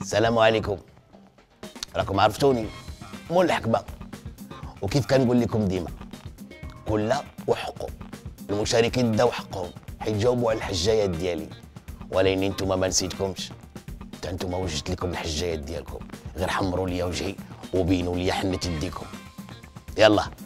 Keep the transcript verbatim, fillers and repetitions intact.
السلام عليكم. راكم عرفتوني مول الحكمه، وكيف كنقول لكم ديما كل وحقه. المشاركين داو حقهم حيت جاوبوا على الحجايات ديالي، ولكن نتوما ما نسيتكمش. حتى نتوما وجدت لكم الحجايات ديالكم، غير حمروا لي وجهي وبينوا لي حنة يديكم. يلا